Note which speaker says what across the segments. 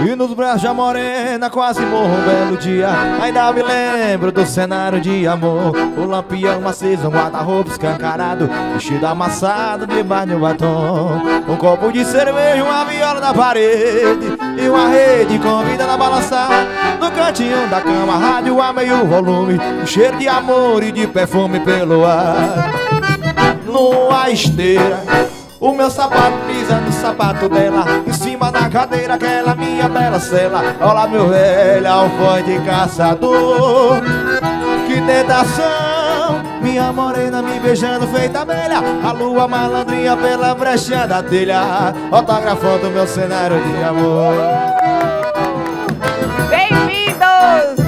Speaker 1: E nos braços da morena quase morro um belo dia. Ainda me lembro do cenário de amor. O lampião aceso, um guarda-roupa escancarado, vestido amassado debaixo de um batom. Um copo de cerveja, uma viola na parede e uma rede convidando a balançar. No cantinho da cama, rádio a meio volume, um cheiro de amor e de perfume pelo ar. Numa esteira, o meu sapato pisa no sapato dela, em cima da cadeira, aquela minha bela cela. Olá meu velho, alfoz de caçador. Que tentação, minha morena me beijando feita abelha, a lua malandrinha pela brechinha da telha, autografando meu cenário de amor.
Speaker 2: Bem-vindos!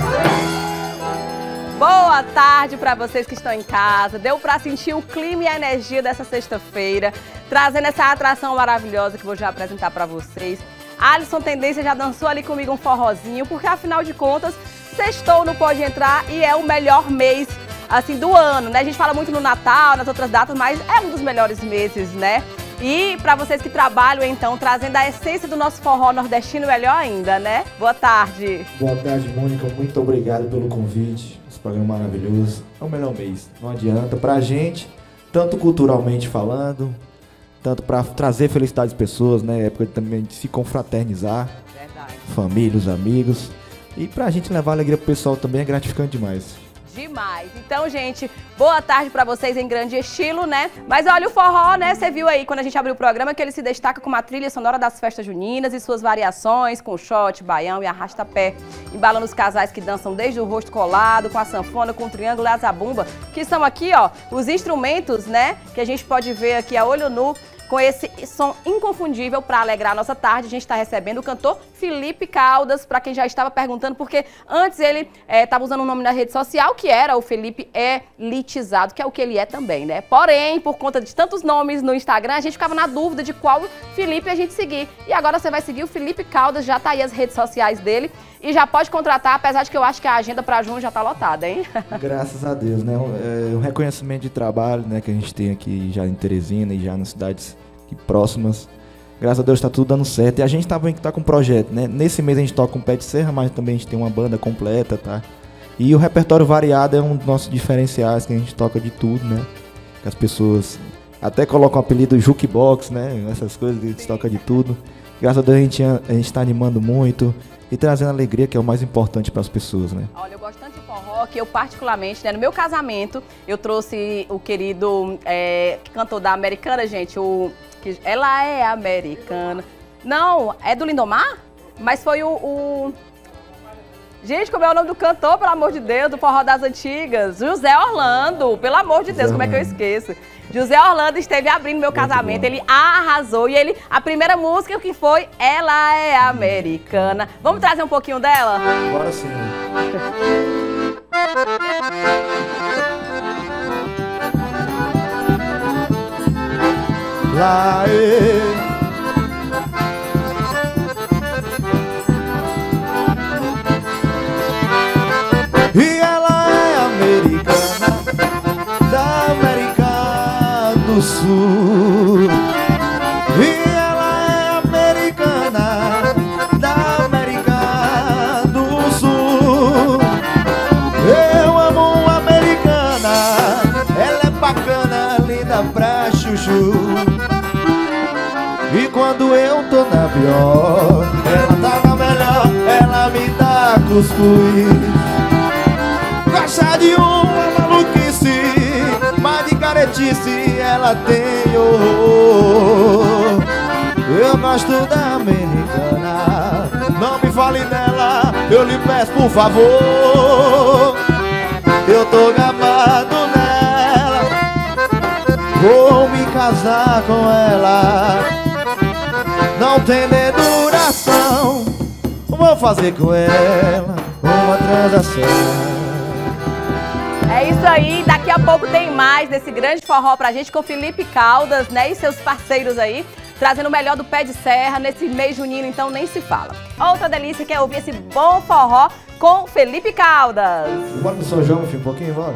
Speaker 2: Boa tarde para vocês que estão em casa. Deu para sentir o clima e a energia dessa sexta-feira, trazendo essa atração maravilhosa que vou já apresentar para vocês. Alisson Tendência já dançou ali comigo um forrozinho, porque afinal de contas, sextou não pode entrar e é o melhor mês assim do ano, né? A gente fala muito no Natal, nas outras datas, mas é um dos melhores meses, né? E para vocês que trabalham, então, trazendo a essência do nosso forró nordestino, melhor ainda, né? Boa tarde.
Speaker 1: Boa tarde, Mônica. Muito obrigado pelo convite. Esse programa maravilhoso. É o melhor mês. Não adianta. Pra gente, tanto culturalmente falando, tanto para trazer felicidade às pessoas, né? Época também de se confraternizar.
Speaker 2: Verdade.
Speaker 1: Família, os amigos. E pra gente levar alegria pro pessoal também é gratificante demais.
Speaker 2: Demais. Então, gente, boa tarde pra vocês em grande estilo, né? Mas olha o forró, né? Você viu aí quando a gente abriu o programa que ele se destaca com uma trilha sonora das festas juninas e suas variações com shot, baião e arrasta-pé. Embalando os casais que dançam desde o rosto colado, com a sanfona, com o triângulo e a zabumba, que são aqui, ó, os instrumentos, né? Que a gente pode ver aqui a olho nu. Com esse som inconfundível para alegrar a nossa tarde, a gente está recebendo o cantor Felipe Caldas, para quem já estava perguntando, porque antes ele estava usando um nome na rede social, que era o Felipe Elitizado, que é o que ele é também, né? Porém, por conta de tantos nomes no Instagram, a gente ficava na dúvida de qual Felipe a gente seguir. E agora você vai seguir o Felipe Caldas, já tá aí as redes sociais dele e já pode contratar, apesar de que eu acho que a agenda para junho já tá lotada, hein?
Speaker 1: Graças a Deus, né? Um reconhecimento de trabalho, né, que a gente tem aqui já em Teresina e já nas cidades próximas. Graças a Deus tá tudo dando certo. E a gente também tá com um projeto, né? Nesse mês a gente toca um pé de serra, mas também a gente tem uma banda completa, tá? E o repertório variado é um dos nossos diferenciais, que a gente toca de tudo, né? Que as pessoas até colocam o apelido jukebox, né? Essas coisas, a gente toca de tudo. Graças a Deus a gente tá animando muito e trazendo alegria, que é o mais importante para as pessoas, né?
Speaker 2: Olha, eu gosto tanto de forró que eu particularmente, né, no meu casamento, eu trouxe o querido cantor da Americana, gente, ela é americana. Não, é do Lindomar? Mas foi Gente, como é o nome do cantor, pelo amor de Deus, do forró das antigas? José Orlando, pelo amor de Deus, como é que eu esqueço? José Orlando esteve abrindo meu casamento, ele arrasou e a primeira música que foi Ela é Americana. Vamos trazer um pouquinho dela?
Speaker 1: Bora sim. Lá e ela é americana, da América do Sul. E ela é americana, da América do Sul. Eu amo uma americana, ela é bacana, linda pra chuchu. E quando eu tô na pior, ela tá na melhor, ela me dá cuscuz. Gosta de uma maluquice, mas de caretice ela tem horror. Eu gosto da americana, não me fale nela, eu lhe peço por favor. Eu tô gabado nela, vou me casar com ela. Não tem duração, vou fazer com ela uma transação.
Speaker 2: É isso aí, daqui a pouco tem mais desse grande forró pra gente com Felipe Caldas, né, e seus parceiros aí, trazendo o melhor do pé de serra nesse mês junino, então nem se fala. Outra delícia que é ouvir esse bom forró com Felipe Caldas.
Speaker 1: Bora no São João, filho, um pouquinho, bora.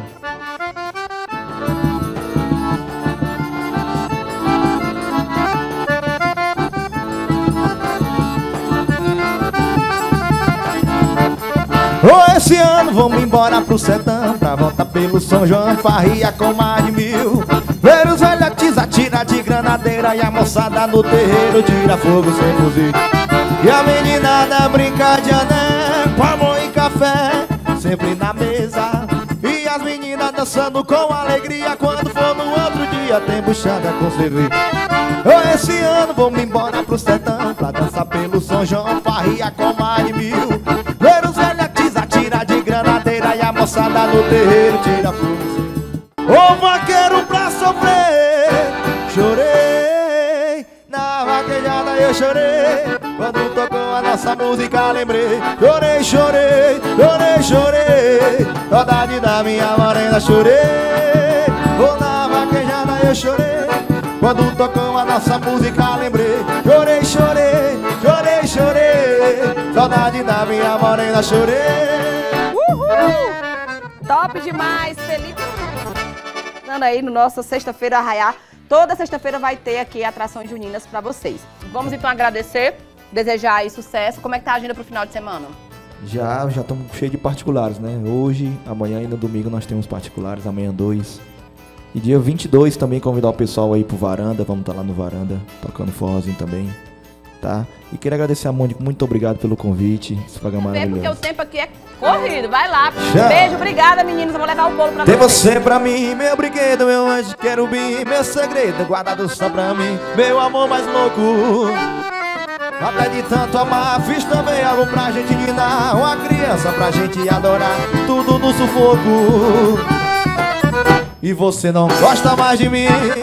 Speaker 1: Oh, esse ano vamos embora pro sertão, pra voltar pelo São João, farria com mais de 1000. Ver os velhotes atira de granadeira e a moçada no terreiro tira fogo sem fuzil. E a meninada brinca de anel, com amor e café, sempre na mesa. E as meninas dançando com alegria, quando for no outro dia tem buchada com cerveja. Oh, esse ano vamos embora pro sertão, pra dançar pelo São João, farria com mais de 1000. Ver os velhotes atira de granadeira e a moçada no terreiro tira fogo. Ô vaqueiro pra sofrer, chorei, na vaquejada eu chorei, quando tocou a nossa música lembrei. Chorei, chorei, chorei, chorei, saudade da minha morena chorei. Ô na vaquejada eu chorei, quando tocou a nossa música lembrei. Chorei, chorei, chorei, chorei, saudade da minha morena chorei.
Speaker 2: Uhul! Top demais, Felipe. Aí no nosso Sexta-feira Arraiá. Toda sexta-feira vai ter aqui atrações juninas pra vocês. Vamos então agradecer, desejar aí sucesso. Como é que tá a agenda pro final de semana?
Speaker 1: Já estamos cheios de particulares, né? Hoje, amanhã e no domingo nós temos particulares, amanhã 2. E dia 22 também convidar o pessoal aí pro Varanda, vamos estar lá no Varanda, tocando forrozinho também, tá? E queria agradecer a Mônica, muito obrigado pelo convite, esse programa maravilhoso.
Speaker 2: Porque o tempo aqui é corrido, vai lá.
Speaker 1: Tchau.
Speaker 2: Beijo, obrigada meninos, eu vou levar o bolo pra
Speaker 1: Tem
Speaker 2: vocês.
Speaker 1: você pra mim, meu brinquedo, meu anjo querubim, meu segredo guardado só pra mim, meu amor mais louco. Até de tanto amar, fiz também algo pra gente ninar, uma criança pra gente adorar, tudo no sufoco. E você não gosta mais de mim,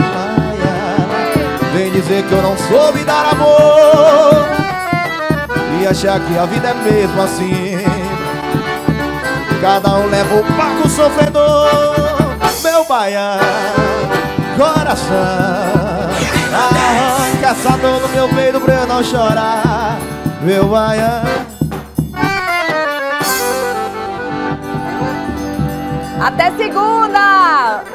Speaker 1: vem dizer que eu não soube dar amor e achar que a vida é mesmo assim. Cada um leva o barco sofredor, meu baiano, coração, arranca essa dor no meu peito pra eu não chorar, meu baiano.
Speaker 2: Até segunda!